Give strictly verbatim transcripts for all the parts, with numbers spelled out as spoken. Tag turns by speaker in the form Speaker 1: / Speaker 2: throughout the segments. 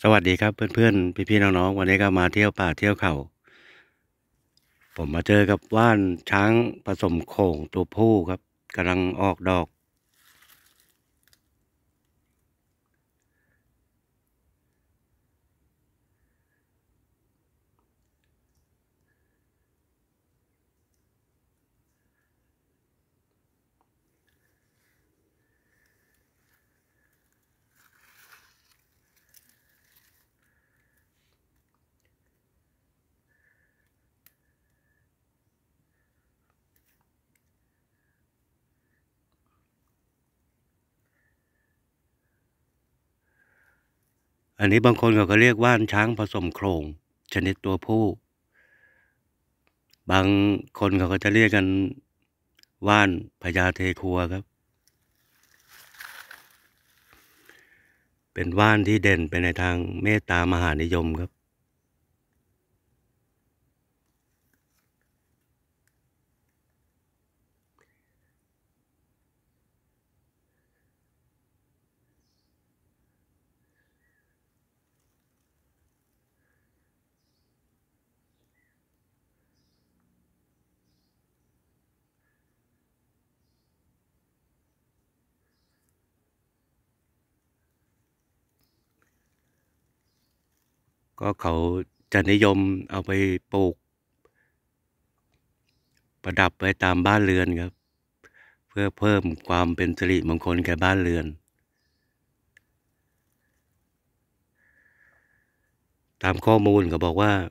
Speaker 1: สวัสดีครับเพื่อนๆพี่ๆน้องๆวันนี้ก็มาเที่ยวป่าเที่ยวเขาผมมาเจอกับว่านช้างผสมโขลงตัวผู้ครับกำลังออกดอกอันนี้บางคนเขาก็เรียกว่านช้างผสมโขลงชนิดตัวผู้บางคนเขาก็จะเรียกกันว่านพญาเทคัวครับเป็นว่านที่เด่นไปในทางเมตตามหานิยมครับก็เขาจะนิยมเอาไปปลูกประดับไว้ตามบ้านเรือนครับเพื่อเพิ่มความเป็นสิริมงคลแก่บ้านเรือนตามข้อมูลเขาบอกว่า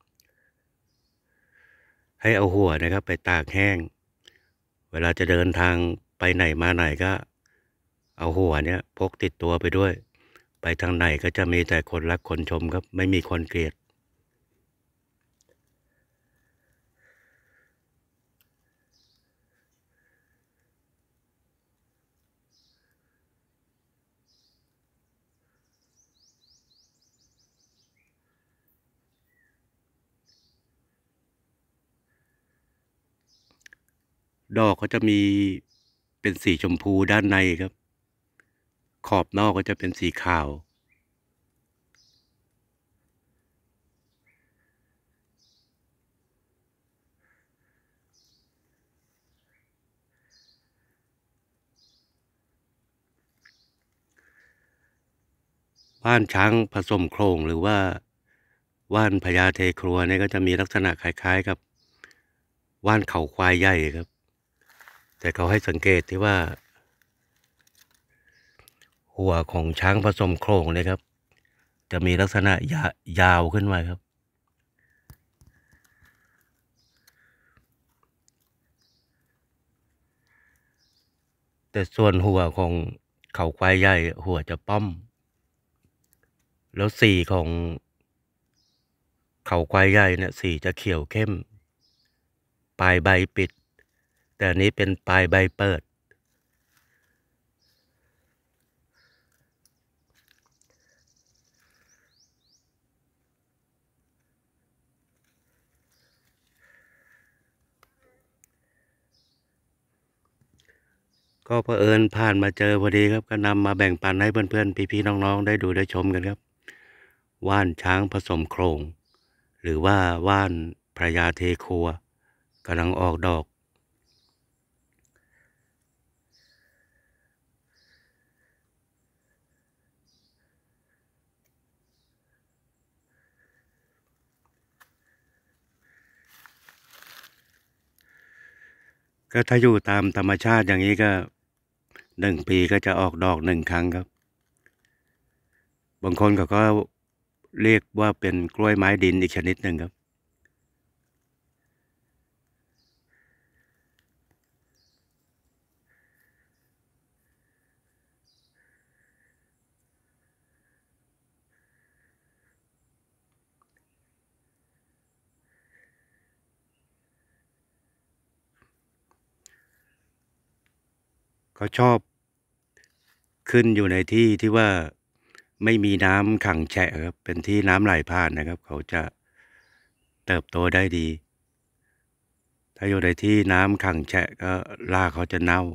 Speaker 1: ให้เอาหัวนะครับไปตากแห้งเวลาจะเดินทางไปไหนมาไหนก็เอาหัวเนี่ยพกติดตัวไปด้วยไปทางไหนก็จะมีแต่คนรักคนชมครับไม่มีคนเกลียดดอกก็จะมีเป็นสีชมพูด้านในครับขอบนอกก็จะเป็นสีขาวว่านช้างผสมโครงหรือว่าว่านพญาเทครัวเนี่ยก็จะมีลักษณะคล้ายๆกับว่านเขาควายใหญ่ครับแต่เขาให้สังเกตที่ว่าหัวของช้างผสมโครงเนี่ยครับจะมีลักษณะยายาวขึ้นมาครับแต่ส่วนหัวของเขาควายใหญ่หัวจะป้อมแล้วสีของเขาควายใหญ่เนี่ยสีจะเขียวเข้มปลายใบปิดแต่อันนี้เป็นปลายใบเปิดก็เผอิญผ่านมาเจอพอดีครับก็นำมาแบ่งปันให้เพื่อนๆพี่ๆน้องๆได้ดูได้ชมกันครับว่านช้างผสมโครงหรือว่าว่านพระยาเทครัวกำลังออกดอกก็ถ้าอยู่ตามธรรมชาติอย่างนี้ก็หนึ่งปีก็จะออกดอกหนึ่งครั้งครับบางคนเขาก็เรียกว่าเป็นกล้วยไม้ดินอีกชนิดหนึ่งครับเขาชอบขึ้นอยู่ในที่ที่ว่าไม่มีน้ำขังแฉะครับเป็นที่น้ำไหลผ่านนะครับเขาจะเติบโตได้ดีถ้าอยู่ในที่น้ำขังแฉะก็รากเขาจะเน่า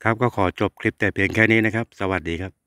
Speaker 1: ครับก็ขอจบคลิปแต่เพียงแค่นี้นะครับสวัสดีครับ